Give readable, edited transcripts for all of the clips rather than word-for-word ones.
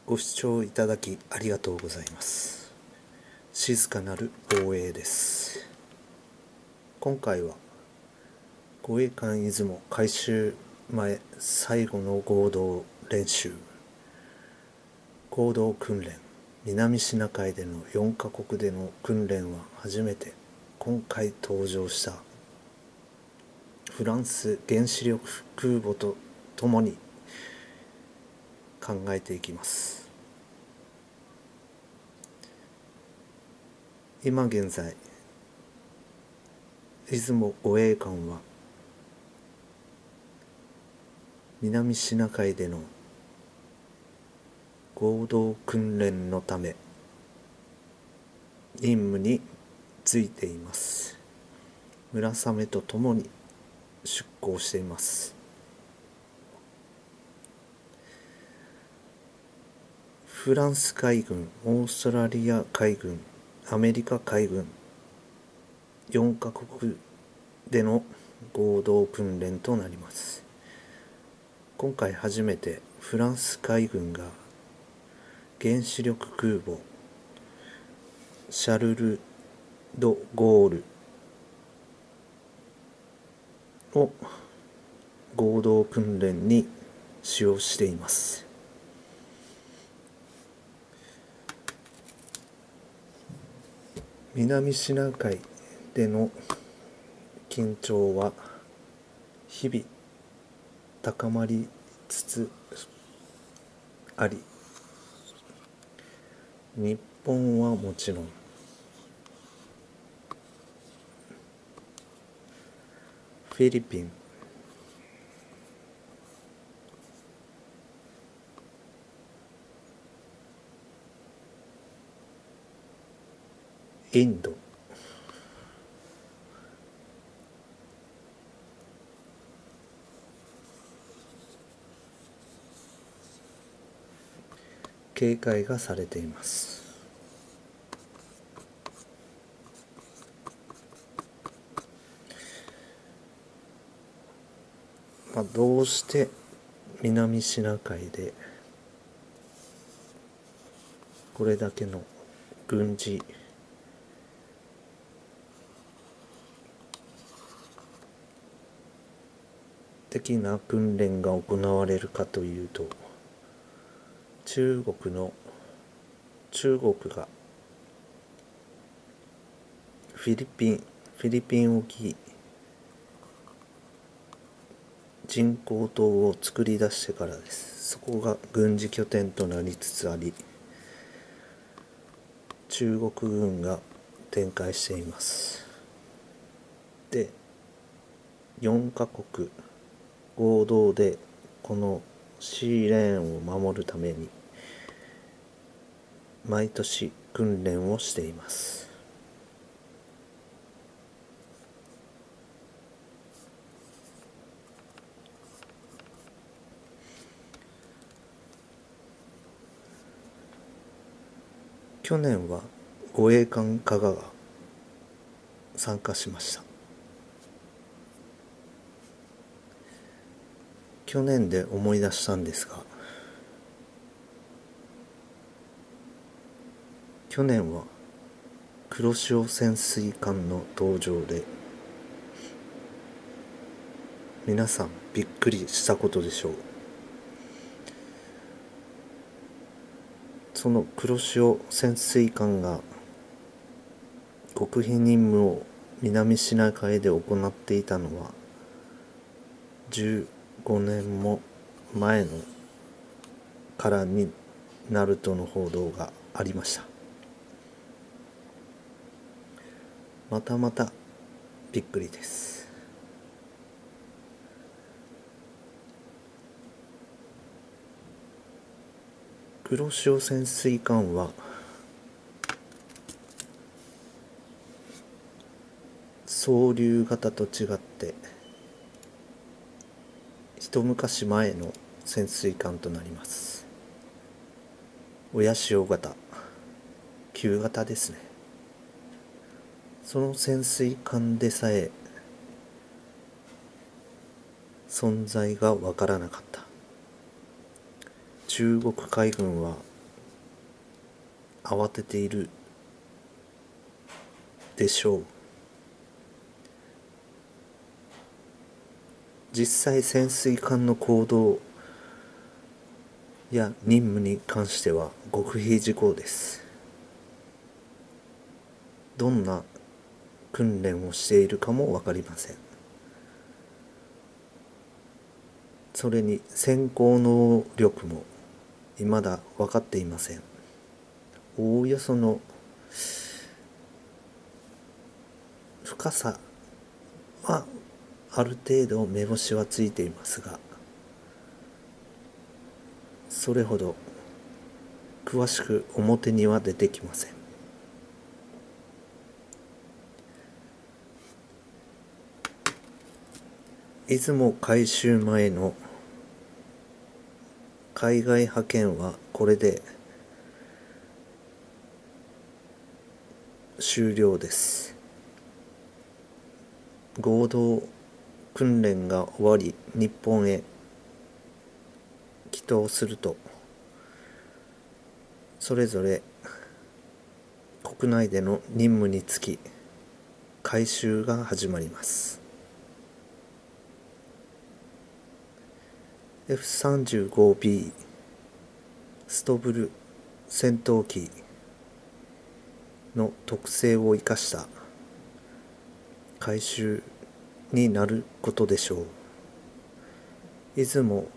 ご視聴いただきありがとうございます。静かなる防衛です。今回は護衛艦出雲改修前最後の合同練習合同訓練、南シナ海での4カ国での訓練は初めて今回登場したフランス原子力空母とともに考えていきます。今現在出雲護衛艦は南シナ海での合同訓練のため任務に就いています。村雨とともに出港しています。フランス海軍、オーストラリア海軍、アメリカ海軍4カ国での合同訓練となります。今回初めてフランス海軍が原子力空母シャルル・ド・ゴールを合同訓練に使用しています。南シナ海での緊張は日々高まりつつあり、日本はもちろんフィリピン、インド、警戒がされています。どうして南シナ海でこれだけの軍事的な訓練が行われるかというと、中国がフィリピン沖人工島を作り出してからです。そこが軍事拠点となりつつあり、中国軍が展開しています。で、4カ国合同でこのシーレーンを守るために毎年訓練をしています。去年は護衛艦加賀が参加しました。去年で思い出したんですが、去年は黒潮潜水艦の登場で皆さんびっくりしたことでしょう。その黒潮潜水艦が極秘任務を南シナ海で行っていたのは15年も前のからになるとの報道がありました。またまたびっくりです。黒潮潜水艦は総流型と違って一昔前の潜水艦となります。親潮型、旧型ですね。その潜水艦でさえ存在がわからなかった。中国海軍は慌てているでしょう。実際潜水艦の行動や任務に関しては極秘事項です。どんな訓練をしているかも分かりません。それに潜航能力も未だ分かっていません。おおよその深さはある程度目星はついていますが、それほど詳しく表には出てきません。出雲回収前の海外派遣はこれで終了です。合同訓練が終わり日本へ帰島すると、それぞれ国内での任務につき回収が始まります。 F-35B ストブル戦闘機の特性を生かした回収になることでしょう。出雲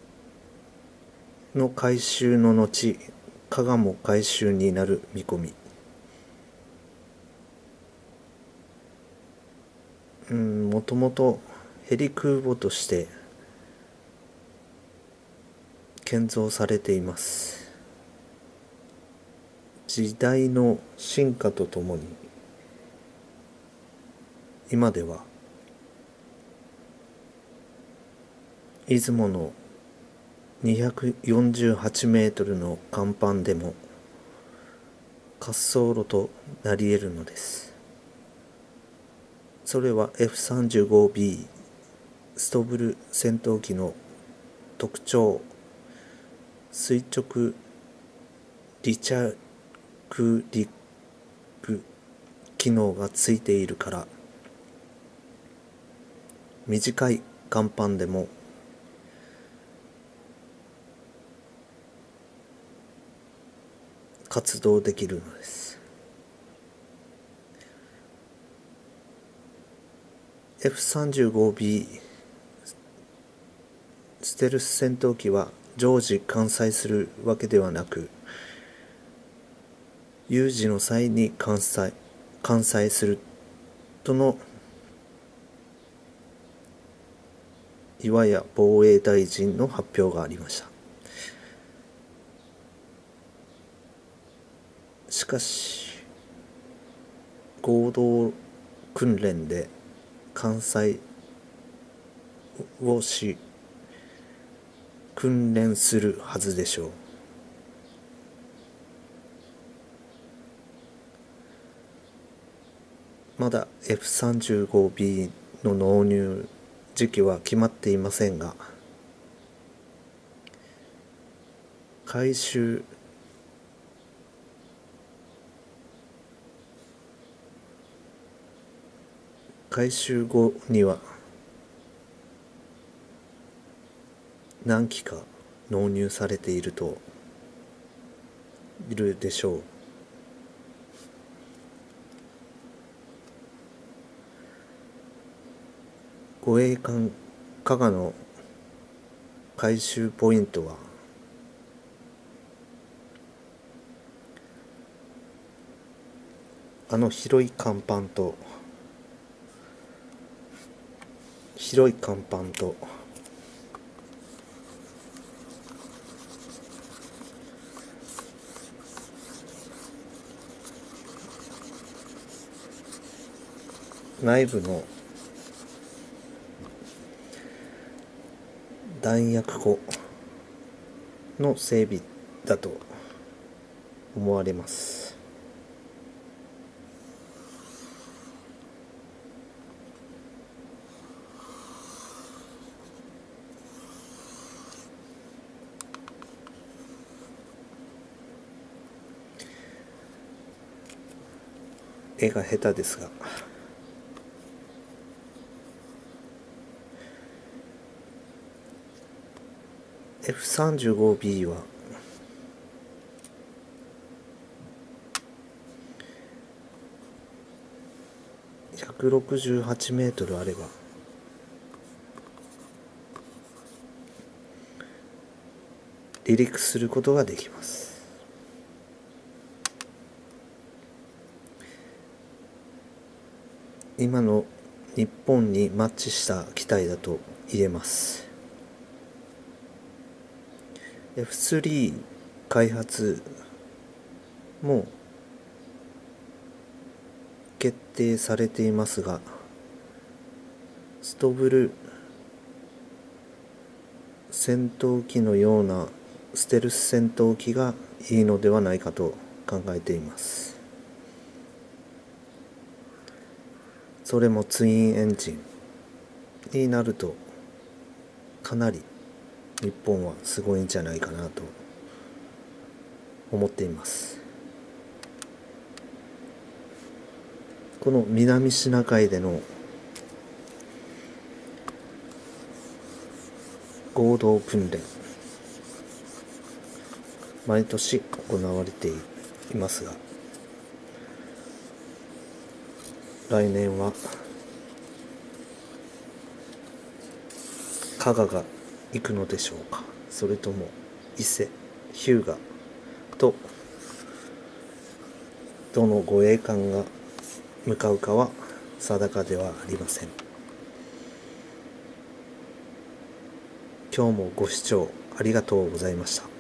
の回収の後、加賀も回収になる見込み。もともとヘリ空母として建造されています。時代の進化とともに今では出雲の248メートルの甲板でも滑走路となり得るのです。それは F-35B ストブル戦闘機の特徴、垂直離着陸機能がついているから。短い甲板でも活動できるのです。 F-35B ステルス戦闘機は常時艦載するわけではなく、有事の際に艦載するとの岩屋防衛大臣の発表がありました。しかし合同訓練で艦載をし訓練するはずでしょう。まだ F-35B の納入時期は決まっていませんが、回収後には何機か納入されているでしょう。護衛艦加賀の回収ポイントは広い甲板と内部の弾薬庫の整備だと思われます。 絵が下手ですが、F35B は168メートルあれば離陸することができます。今の日本にマッチした機体だと言えます。F3 開発も決定されていますが、ストブル戦闘機のようなステルス戦闘機がいいのではないかと考えています。それもツインエンジンになるとかなり日本はすごいんじゃないかなと思っています。この南シナ海での合同訓練、毎年行われていますが、来年は加賀が行くのでしょうか、それとも伊勢、日向とどの護衛艦が向かうかは定かではありません。今日もご視聴ありがとうございました。